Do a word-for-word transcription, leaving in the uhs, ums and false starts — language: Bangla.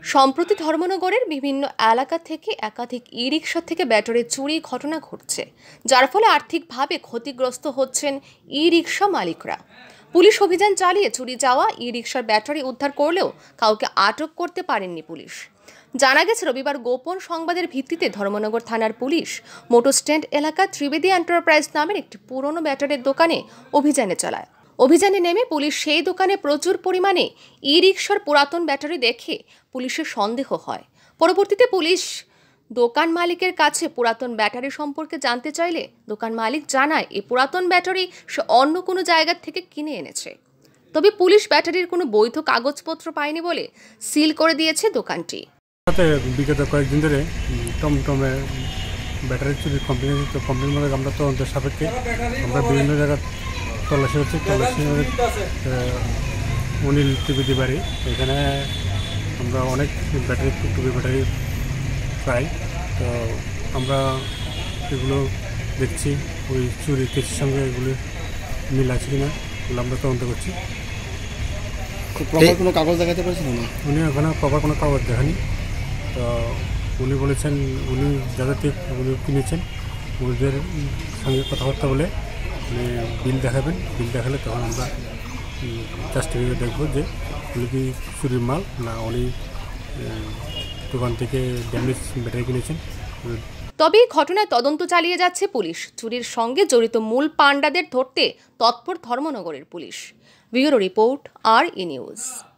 সম্প্রতি ধর্মনগরের বিভিন্ন এলাকা থেকে একাধিক ই রিকশা থেকে ব্যাটারি চুরি ঘটনা ঘটছে, যার ফলে আর্থিকভাবে ক্ষতিগ্রস্ত হচ্ছেন ই রিকশা মালিকরা। পুলিশ অভিযান চালিয়ে চুরি যাওয়া ই রিকশার ব্যাটারি উদ্ধার করলেও কাউকে আটক করতে পারেননি পুলিশ। জানা গেছে, রবিবার গোপন সংবাদের ভিত্তিতে ধর্মনগর থানার পুলিশ মোটর স্ট্যান্ড এলাকা ত্রিবেদী এন্টারপ্রাইজ নামের একটি পুরনো ব্যাটারির দোকানে অভিযানে চালায়। অভিযানে নেমে পুলিশ সেই দোকানে প্রচুর পরিমাণে ই রিকশার পুরাতন ব্যাটারি দেখে পুলিশের সন্দেহ হয়। পরবর্তীতে পুলিশ দোকান মালিকের কাছে পুরাতন ব্যাটারি সম্পর্কে জানতে চাইলে দোকান মালিক জানায় এই পুরাতন ব্যাটারি সে অন্য কোনো জায়গা থেকে কিনে এনেছে। তবে পুলিশ ব্যাটারির কোনো বৈধ কাগজপত্র পায়নি বলে সিল করে দিয়েছে দোকানটি। বিগত কয়েকদিন ধরে টমটমে ব্যাটারি চুরির কমপ্লেন তো কমপ্লেন মানে আমরা তো অন্তর সাপেক্ষে আমরা বিভিন্ন জায়গায় তল্লাশি হচ্ছে। তল্লাশি অনিল ত্রিবেদী বাড়ি, এখানে আমরা অনেক ব্যাটারি টুবি ব্যাটারি পাই। তো আমরা এগুলো দেখছি ওই চুরি কেসের সঙ্গে এগুলো মিল আছে কিনা এগুলো আমরা তদন্ত করছি। কোনো কাগজ দেখাতে পারছেন না? উনি ওখানে প্রপার কোনো কাগজ দেখানি। তো উনি বলেছেন উনি যাদের থেকে উনি কিনেছেন ওদের সঙ্গে কথাবার্তা বলে উনি বিল দেখাবেন। বিল দেখালে তখন আমরা জাস্টিফাই দেখব যে উনি কি চুরির মাল না উনি দোকান থেকে ড্যামেজ ব্যাটারি কিনেছেন। তবে ঘটনায় তদন্ত চালিয়ে যাচ্ছে পুলিশ। চুরির সঙ্গে জড়িত মূল পাণ্ডাদের ধরতে তৎপর ধর্মনগরের পুলিশ। ব্যুরো রিপোর্ট, আর ই নিউজ।